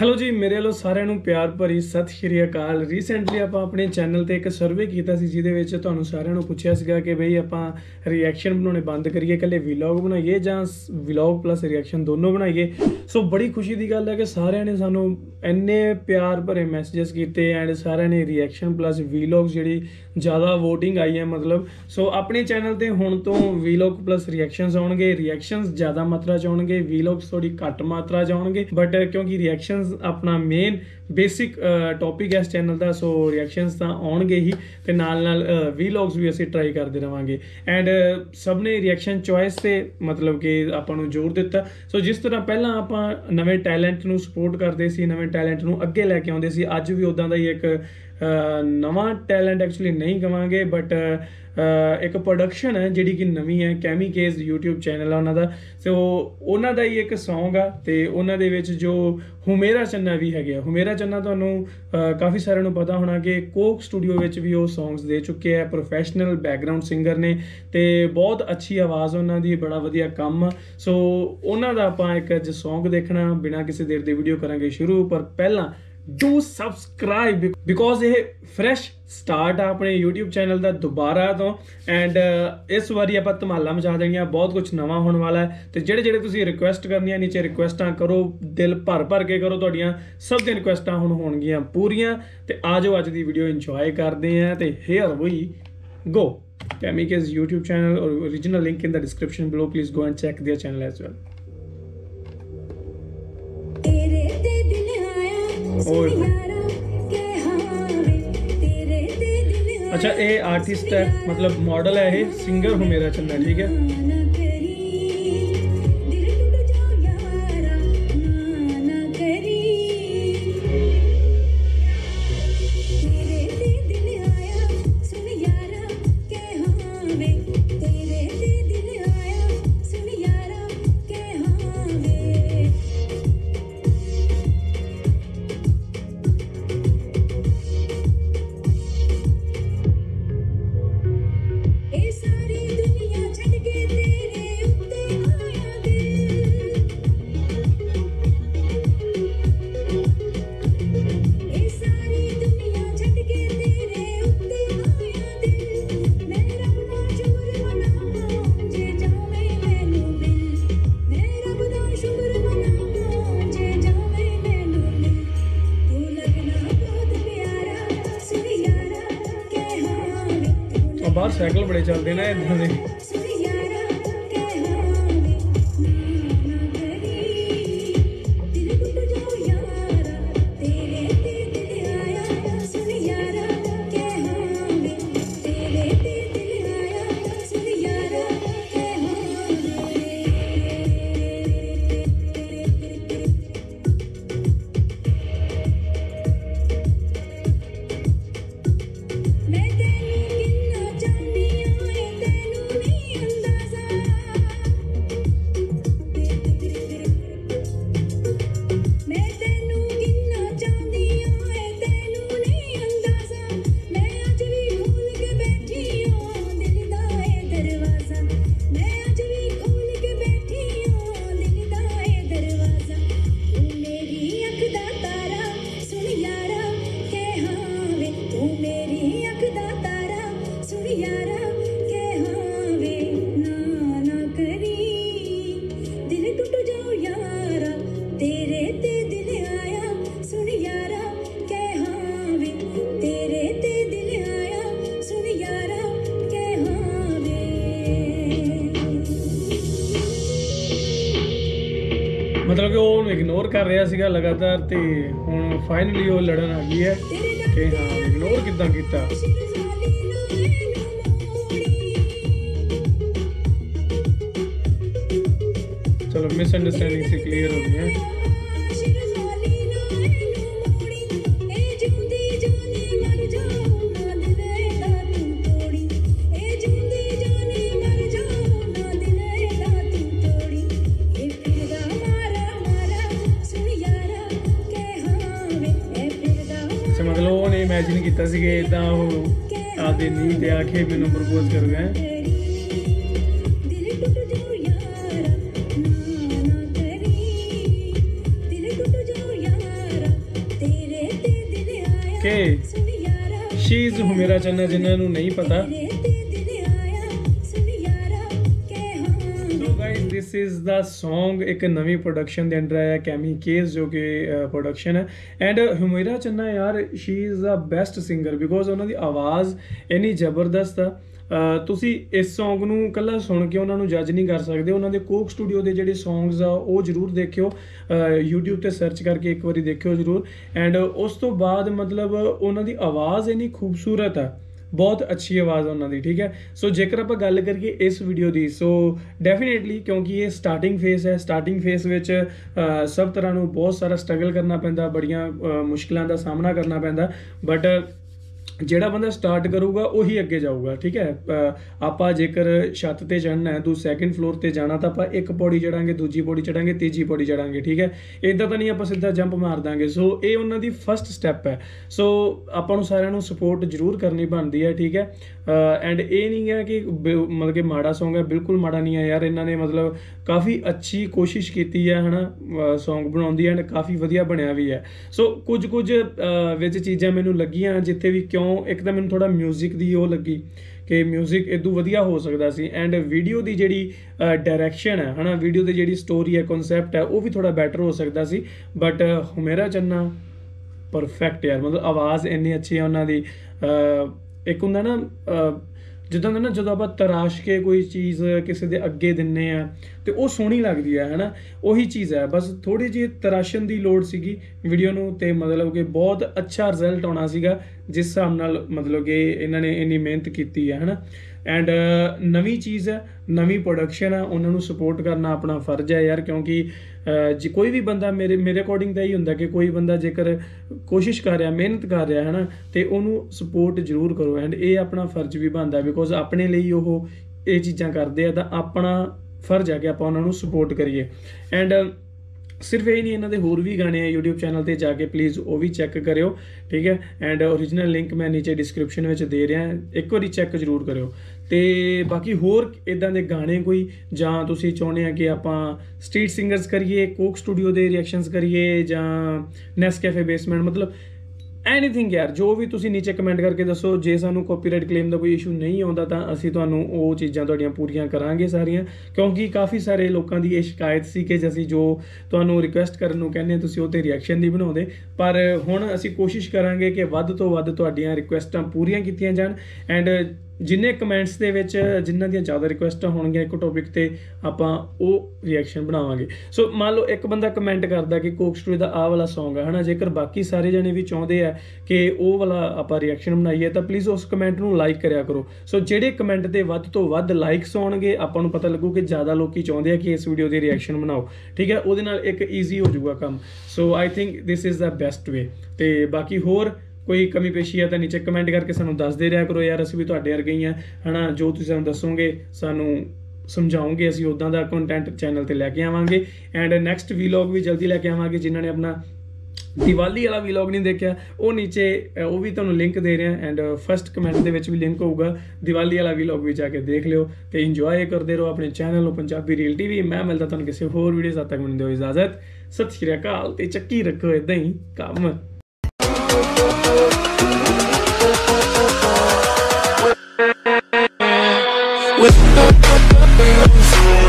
Hello ਜੀ, ਮੇਰੇ ਵੱਲੋਂ ਸਾਰਿਆਂ ਨੂੰ ਪਿਆਰ ਭਰੀ ਸਤਿ ਸ਼੍ਰੀ ਅਕਾਲ। ਰੀਸੈਂਟਲੀ ਆਪਾਂ ਆਪਣੇ ਚੈਨਲ ਤੇ ਇੱਕ ਸਰਵੇ ਕੀਤਾ ਸੀ ਜਿਹਦੇ ਵਿੱਚ ਤੁਹਾਨੂੰ ਸਾਰਿਆਂ ਨੂੰ ਪੁੱਛਿਆ ਸੀਗਾ ਕਿ ਬਈ ਆਪਾਂ ਰਿਐਕਸ਼ਨ ਬਣਾਉਣੇ ਬੰਦ ਕਰੀਏ, ਇਕੱਲੇ ਵਲੌਗ ਬਣਾਈਏ ਜਾਂ ਵਲੌਗ ਪਲੱਸ ਰਿਐਕਸ਼ਨ ਦੋਨੋਂ ਬਣਾਈਏ। ਸੋ ਬੜੀ ਖੁਸ਼ੀ ਦੀ ਗੱਲ ਹੈ ਕਿ ਸਾਰਿਆਂ ਨੇ ਸਾਨੂੰ ਇੰਨੇ ਪਿਆਰ ਭਰੇ ਮੈਸੇजेस ਕੀਤੇ ਐਂਡ ਸਾਰਿਆਂ ਨੇ ਰਿਐਕਸ਼ਨ ਪਲੱਸ ਵਲੌਗਸ ਜਿਹੜੀ ਜ਼ਿਆਦਾ ਵੋਟਿੰਗ ਆਈ ਹੈ ਮਤਲਬ। ਸੋ ਆਪਣੇ ਚੈਨਲ ਤੇ ਹੁਣ ਤੋਂ ਵਲੌਗ ਪਲੱਸ ਰਿਐਕਸ਼ਨਸ ਆਉਣਗੇ, ਰਿਐਕਸ਼ਨਸ ਜ਼ਿਆਦਾ ਮਾਤਰਾ 'ਚ ਆਉਣਗੇ, ਵਲੌਗਸ ਥੋੜੀ ਘੱਟ ਮਾਤਰਾ 'ਚ ਆਉਣਗੇ। ਬਟ ਕਿਉਂਕਿ ਰਿਐਕਸ਼ਨਸ अपना मेन बेसिक टॉपिक है इस चैनल का, सो रिएक्शनस तो आउणगे ही ते नाल नाल वीलॉग्स भी असीं ट्राई करते रहांगे। एंड सब ने रिएक्शन चॉइस से मतलब कि आपां नूं जोर दिता। सो जिस तरह पहलां आपां नवें टैलेंट नूं सपोर्ट करते सी, नवें टैलेंट नूं अगे लैके आउंदे सी, अज भी उदां दा ही एक नवां टैलेंट एक्चुअली नहीं कहांगे बट एक प्रोडक्शन है जिहड़ी कि नवीं है, कैमी केज यूट्यूब चैनल है उन्हां दा। सो उन्हां दा ही एक सॉन्ग आ ते उन्हां दे विच जो हुमेरा चन्ना भी हैगे। हुमेरा चन्ना तुहानूं काफ़ी सारिਆਂ ਨੂੰ पता होना कि कोक स्टूडियो विच भी वो सॉन्ग्स दे चुके हैं, प्रोफैशनल बैकग्राउंड सिंगर ने ते बहुत अच्छी आवाज़ उन्हां दी, बड़ा वधिया काम। सो उन्हां दा आपां एक अज सॉन्ग देखना बिना किसी देर दी वीडियो करांगे शुरू। पर पहलां डू सबसक्राइब बिकॉज ये फ्रैश स्टार्ट आ अपने यूट्यूब चैनल का दोबारा तो। एंड इस बारी आप धमाला मचा देंगे, बहुत कुछ नवा होने वाला है। तो जेड़े जेड़े तुसीं रिक्वेस्ट करनी नीचे रिक्वेस्टां करो, दिल भर भर के करो, तुहाडीआं सब दी रिक्वेस्टां हुण होणगीआं पूरीआं। ते आ जाओ अज दी वीडियो इंजॉय करते हैं। तो हेयर वी गो। कैमी केज यूट्यूब चैनल और original link in the description below, please go and check their channel as well. अच्छा, ये आर्टिस्ट है मतलब मॉडल है, ये सिंगर हुमेरा चन्ना, ठीक है। बाहर साइकिल बड़े चलते ना इधर दे। मतलब कि वो इग्नोर कर रहा सीगा लगातार, तो हुण फाइनली वो लड़न आ गई है कि हाँ इग्नोर किद्दां कीता। चलो मिसअंडरस्टैंडिंग से क्लियर हो गई है। मतलब उन्हें इमेजिन किया कि इदा आपके नींह ते आके मैनू प्रपोज कर गए। ओके शी इज़ हुमेरा चन्ना, जिन्होंने नहीं पता। दिस इज़ द सॉन्ग एक नवी प्रोडक्शन के अंडर आया कैमी केस जो कि प्रोडक्शन है। एंड हुमेरा चन्ना यार she is the best singer because उन्होंने आवाज़ इन्नी जबरदस्त आ। ਤੁਸੀਂ ਇਸ ਸੌਂਗ ਨੂੰ ਇਕੱਲਾ ਸੁਣ ਕੇ ਉਹਨਾਂ ਨੂੰ ਜੱਜ ਨਹੀਂ ਕਰ ਸਕਦੇ। ਉਹਨਾਂ ਦੇ ਕੋਕ ਸਟੂਡੀਓ ਦੇ ਜਿਹੜੇ ਸੌਂਗਸ ਆ ਉਹ ਜ਼ਰੂਰ ਦੇਖਿਓ, YouTube ਤੇ ਸਰਚ ਕਰਕੇ ਇੱਕ ਵਾਰੀ ਦੇਖਿਓ ਜ਼ਰੂਰ। ਐਂਡ ਉਸ ਤੋਂ ਬਾਅਦ ਮਤਲਬ ਉਹਨਾਂ ਦੀ ਆਵਾਜ਼ ਇੰਨੀ ਖੂਬਸੂਰਤ ਆ, ਬਹੁਤ ਅੱਛੀ ਆਵਾਜ਼ ਉਹਨਾਂ ਦੀ, ਠੀਕ ਹੈ। ਸੋ ਜੇਕਰ ਆਪਾਂ ਗੱਲ ਕਰੀਏ ਇਸ ਵੀਡੀਓ ਦੀ, ਸੋ ਡੈਫੀਨੇਟਲੀ ਕਿਉਂਕਿ ਇਹ ਸਟਾਰਟਿੰਗ ਫੇਸ ਹੈ, ਸਟਾਰਟਿੰਗ ਫੇਸ ਵਿੱਚ ਸਭ ਤਰ੍ਹਾਂ ਨੂੰ ਬਹੁਤ ਸਾਰਾ ਸਟਰਗਲ ਕਰਨਾ ਪੈਂਦਾ, ਬੜੀਆਂ ਮੁਸ਼ਕਿਲਾਂ ਦਾ ਸਾਹਮਣਾ ਕਰਨਾ ਪੈਂਦਾ, ਬਟ ਜਿਹੜਾ ਬੰਦਾ ਸਟਾਰਟ ਕਰੂਗਾ ਉਹੀ ਅੱਗੇ ਜਾਊਗਾ, ਠੀਕ ਹੈ। ਆਪਾਂ ਜੇਕਰ ਛੱਤ ਤੇ ਚੜ੍ਹਨਾ ਹੈ, ਸੈਕਿੰਡ ਫਲੋਰ ਤੇ ਜਾਣਾ ਤਾਂ ਆਪਾਂ ਇੱਕ ਪੌੜੀ ਚੜਾਂਗੇ, ਦੂਜੀ ਪੌੜੀ ਚੜਾਂਗੇ, ਤੀਜੀ ਪੌੜੀ ਚੜਾਂਗੇ, ਠੀਕ ਹੈ। ਇੱਦਾਂ ਤਾਂ ਨਹੀਂ ਆਪਾਂ ਸਿੱਧਾ ਜੰਪ ਮਾਰ ਦਾਂਗੇ। ਸੋ ਇਹ ਉਹਨਾਂ ਦੀ ਫਸਟ ਸਟੈਪ ਹੈ। ਸੋ ਆਪਾਂ ਨੂੰ ਸਾਰਿਆਂ ਨੂੰ ਸਪੋਰਟ ਜ਼ਰੂਰ ਕਰਨੀ ਬਣਦੀ ਹੈ, ਠੀਕ ਹੈ। ਐਂਡ ਇਹ ਨਹੀਂ ਹੈ ਕਿ ਮਤਲਬ ਕਿ ਮਾੜਾ ਸੌਂਗ ਹੈ, ਬਿਲਕੁਲ ਮਾੜਾ ਨਹੀਂ ਹੈ ਯਾਰ। ਇਹਨਾਂ ਨੇ ਮਤਲਬ ਕਾਫੀ ਅੱਛੀ ਕੋਸ਼ਿਸ਼ ਕੀਤੀ ਹੈ, ਹੈ ਨਾ, ਸੌਂਗ ਬਣਾਉਣ ਦੀ, ਐਂਡ ਕਾਫੀ ਵਧੀਆ ਬਣਿਆ ਵੀ ਹੈ। ਸੋ ਕੁਝ ਵਿੱਚ ਚੀਜ਼ਾਂ ਮੈਨੂੰ ਲੱਗੀਆਂ ਜਿੱਥੇ ਵੀ ਕਿਉਂ, ਇੱਕ ਤਾਂ ਮੈਨੂੰ ਥੋੜਾ ਮਿਊਜ਼ਿਕ ਦੀ ਉਹ ਲੱਗੀ ਕਿ ਮਿਊਜ਼ਿਕ ਇਦੋਂ ਵਧੀਆ ਹੋ ਸਕਦਾ ਸੀ। ਐਂਡ ਵੀਡੀਓ ਦੀ ਜਿਹੜੀ ਡਾਇਰੈਕਸ਼ਨ ਹੈ ਨਾ, ਵੀਡੀਓ ਦੀ ਜਿਹੜੀ ਸਟੋਰੀ ਹੈ, ਕਨਸੈਪਟ ਹੈ, ਉਹ ਵੀ ਥੋੜਾ ਬੈਟਰ ਹੋ ਸਕਦਾ ਸੀ। ਬਟ ਹੁਮੇਰਾ ਚੰਨਾ ਪਰਫੈਕਟ ਯਾਰ, ਮਤਲਬ ਆਵਾਜ਼ ਇੰਨੀ ਅੱਛੀ ਹੈ ਉਹਨਾਂ ਦੀ। ਇੱਕ ਹੁੰਦਾ ਨਾ ਜਿੱਦਾਂ ਨਾ ਜਦੋਂ ਆਪਾਂ ਤਰਾਸ਼ ਕੇ ਕੋਈ ਚੀਜ਼ ਕਿਸੇ ਦੇ ਅੱਗੇ ਦਿੰਦੇ ਆ ਤੇ ਉਹ ਸੋਹਣੀ ਲੱਗਦੀ ਹੈ ਨਾ, ਉਹੀ ਚੀਜ਼ ਹੈ। ਬਸ ਥੋੜੀ ਜਿਹੀ ਤਰਾਸ਼ਣ ਦੀ ਲੋੜ ਸੀਗੀ ਵੀਡੀਓ ਨੂੰ, ਤੇ ਮਤਲਬ ਕਿ ਬਹੁਤ ਅੱਛਾ ਰਿਜ਼ਲਟ ਆਉਣਾ ਸੀਗਾ ਜਿਸ ਹਿਸਾਬ ਨਾਲ ਮਤਲਬ ਕਿ ਇਹਨਾਂ ਨੇ ਇੰਨੀ ਮਿਹਨਤ ਕੀਤੀ ਹੈ ਨਾ। ਐਂਡ ਨਵੀਂ ਚੀਜ਼ ਹੈ, ਨਵੀਂ ਪ੍ਰੋਡਕਸ਼ਨ ਹੈ, ਉਹਨਾਂ ਨੂੰ ਸਪੋਰਟ ਕਰਨਾ ਆਪਣਾ ਫਰਜ਼ ਹੈ ਯਾਰ। ਕਿਉਂਕਿ ਜੇ ਕੋਈ ਵੀ ਬੰਦਾ ਮੇਰੇ ਅਕੋਰਡਿੰਗ ਤਾਂ ਇਹੀ ਹੁੰਦਾ ਕਿ ਕੋਈ ਬੰਦਾ ਜੇਕਰ ਕੋਸ਼ਿਸ਼ ਕਰ ਰਿਹਾ, ਮਿਹਨਤ ਕਰ ਰਿਹਾ ਹੈ ਨਾ, ਤੇ ਉਹਨੂੰ ਸਪੋਰਟ ਜ਼ਰੂਰ ਕਰੋ। ਐਂਡ ਇਹ ਆਪਣਾ ਫਰਜ਼ ਵੀ ਬਣਦਾ ਬਿਕੋਜ਼ ਆਪਣੇ ਲਈ ਉਹ ਇਹ ਚੀਜ਼ਾਂ ਕਰਦੇ ਆ, ਤਾਂ ਆਪਣਾ ਫਰਜ਼ ਹੈ ਕਿ ਆਪਾਂ ਉਹਨਾਂ ਨੂੰ ਸਪੋਰਟ ਕਰੀਏ। ਐਂਡ ਸਿਰਫ ਇਹ ਨਹੀਂ, ਇਹਨਾਂ ਦੇ ਹੋਰ ਵੀ ਗਾਣੇ ਆ YouTube ਚੈਨਲ ਤੇ ਜਾ ਕੇ ਪਲੀਜ਼ ਉਹ ਵੀ ਚੈੱਕ ਕਰਿਓ, ਠੀਕ ਹੈ। ਐਂਡ ਓਰੀਜਨਲ ਲਿੰਕ ਮੈਂ ਨੀਚੇ ਡਿਸਕ੍ਰਿਪਸ਼ਨ ਵਿੱਚ ਦੇ ਰਿਹਾ, ਇੱਕ ਵਾਰੀ ਚੈੱਕ ਜ਼ਰੂਰ ਕਰਿਓ। ਤੇ ਬਾਕੀ ਹੋਰ ਇੱਦਾਂ ਦੇ ਗਾਣੇ ਕੋਈ, ਜਾਂ ਤੁਸੀਂ ਚਾਹੁੰਦੇ ਆ ਕਿ ਆਪਾਂ ਸਟਰੀਟ ਸਿੰਗਰਸ ਕਰੀਏ, ਕੋਕ ਸਟੂਡੀਓ ਦੇ ਰਿਐਕਸ਼ਨਸ ਕਰੀਏ, ਜਾਂ ਨੈਸਕੈਫੇ ਬੇਸਮੈਂਟ, ਮਤਲਬ ਐਨੀਥਿੰਗ ਯਾਰ, ਜੋ ਵੀ ਤੁਸੀਂ ਨੀਚੇ ਕਮੈਂਟ ਕਰਕੇ ਦੱਸੋ। ਜੇ ਸਾਨੂੰ ਕਾਪੀਰਾਈਟ ਕਲੇਮ ਦਾ ਕੋਈ ਇਸ਼ੂ ਨਹੀਂ ਆਉਂਦਾ ਤਾਂ ਅਸੀਂ ਤੁਹਾਨੂੰ ਉਹ ਚੀਜ਼ਾਂ ਤੁਹਾਡੀਆਂ ਪੂਰੀਆਂ ਕਰਾਂਗੇ ਸਾਰੀਆਂ, ਕਿਉਂਕਿ ਕਾਫੀ ਸਾਰੇ ਲੋਕਾਂ ਦੀ ਇਹ ਸ਼ਿਕਾਇਤ ਸੀ ਕਿ ਅਸੀਂ ਜੋ ਤੁਹਾਨੂੰ ਰਿਕੁਐਸਟ ਕਰਨ ਨੂੰ ਕਹਿੰਦੇ ਤੁਸੀਂ ਉਹ 'ਤੇ ਰਿਐਕਸ਼ਨ ਨਹੀਂ ਬਣਾਉਂਦੇ। ਪਰ ਹੁਣ ਅਸੀਂ ਕੋਸ਼ਿਸ਼ ਕਰਾਂਗੇ ਕਿ ਵੱਧ ਤੋਂ ਵੱਧ ਤੁਹਾਡੀਆਂ ਰਿਕੁਐਸਟਾਂ ਪੂਰੀਆਂ ਕੀਤੀਆਂ ਜਾਣ। ਐਂਡ ਜਿੰਨੇ ਕਮੈਂਟਸ ਦੇ ਵਿੱਚ ਜਿਨ੍ਹਾਂ ਦੀਆਂ ਜ਼ਿਆਦਾ ਰਿਕੁਐਸਟਾਂ ਹੋਣਗੀਆਂ ਇੱਕ ਟੌਪਿਕ 'ਤੇ, ਆਪਾਂ ਉਹ ਰਿਐਕਸ਼ਨ ਬਣਾਵਾਂਗੇ। ਸੋ ਮੰਨ ਲਓ ਇੱਕ ਬੰਦਾ ਕਮੈਂਟ ਕਰਦਾ ਕਿ ਕੋਕ ਸਟੂਡੀਓ ਦਾ ਆਹ ਵਾਲਾ ਸੌਂਗ ਹੈ ਨਾ, ਜੇਕਰ ਬਾਕੀ ਸਾਰੇ ਜਣੇ ਵੀ ਚਾਹੁੰਦੇ ਆ ਕਿ ਉਹ ਵਾਲਾ ਆਪਾਂ ਰਿਐਕਸ਼ਨ ਬਣਾਈਏ ਤਾਂ ਪਲੀਜ਼ ਉਸ ਕਮੈਂਟ ਨੂੰ ਲਾਈਕ ਕਰਿਆ ਕਰੋ। ਸੋ ਜਿਹੜੇ ਕਮੈਂਟ 'ਤੇ ਵੱਧ ਤੋਂ ਵੱਧ ਲਾਈਕਸ ਆਉਣਗੇ, ਆਪਾਂ ਨੂੰ ਪਤਾ ਲੱਗੂ ਕਿ ਜ਼ਿਆਦਾ ਲੋਕੀ ਚਾਹੁੰਦੇ ਆ ਕਿ ਇਸ ਵੀਡੀਓ ਦੀ ਰਿਐਕਸ਼ਨ ਬਣਾਓ, ਠੀਕ ਹੈ। ਉਹਦੇ ਨਾਲ ਇੱਕ ਈਜ਼ੀ ਹੋ ਜਾਊਗਾ ਕੰਮ। So I think this is the best way. ਤੇ ਬਾਕੀ ਹੋਰ ਕੋਈ ਕਮੀ ਪੇਸ਼ੀ ਹੈ ਤਾਂ ਨੀਚੇ ਕਮੈਂਟ ਕਰਕੇ ਸਾਨੂੰ ਦੱਸਦੇ ਰਿਹਾ ਕਰੋ ਯਾਰ, ਅਸੀਂ ਵੀ ਤੁਹਾਡੇ ਵਰਗੇ ਹੀ ਹਾਂ, ਹੈ ਨਾ। ਜੋ ਤੁਸੀਂ ਸਾਨੂੰ ਦੱਸੋਗੇ, ਸਾਨੂੰ ਸਮਝਾਓਗੇ, ਅਸੀਂ ਉੱਦਾਂ ਦਾ ਕੰਟੈਂਟ ਚੈਨਲ 'ਤੇ ਲੈ ਕੇ ਆਵਾਂਗੇ। ਐਂਡ ਨੈਕਸਟ ਵੀਲੌਗ ਵੀ ਜਲਦੀ ਲੈ ਕੇ ਆਵਾਂਗੇ। ਜਿਨ੍ਹਾਂ ਨੇ ਆਪਣਾ ਦੀਵਾਲੀ ਵਾਲਾ ਵੀਲੌਗ ਨਹੀਂ ਦੇਖਿਆ, ਉਹ ਨੀਚੇ ਉਹ ਵੀ ਤੁਹਾਨੂੰ ਲਿੰਕ ਦੇ ਰਿਹਾ। ਐਂਡ ਫਸਟ ਕਮੈਂਟ ਦੇ ਵਿੱਚ ਵੀ ਲਿੰਕ ਹੋਊਗਾ, ਦੀਵਾਲੀ ਵਾਲਾ ਵੀਲੌਗ ਵੀ ਜਾ ਕੇ ਦੇਖ ਲਿਓ ਤੇ ਇੰਜੋਏ ਕਰਦੇ ਰਹੋ ਆਪਣੇ ਚੈਨਲ ਨੂੰ ਪੰਜਾਬੀ ਰੀਲ TV। ਮੈਂ ਮਿਲਦਾ ਤੁਹਾਨੂੰ ਕਿਸੇ ਹੋਰ ਵੀਡੀਓ, ਤਦ ਤੱਕ ਮੈਨੂੰ ਦਿਓ ਇਜਾਜ਼ਤ। ਸਤਿ ਸ਼੍ਰੀ ਅਕਾਲ ਤੇ ਚੱਕੀ ਰੱਖੋ ਇੱਦਾਂ ਹੀ ਕੰਮ। With